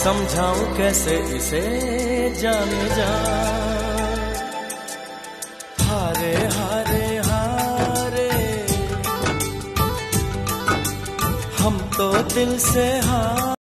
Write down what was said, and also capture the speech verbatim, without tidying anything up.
समझाऊं कैसे इसे जाने जा। हारे हारे हारे हम तो दिल से हारे।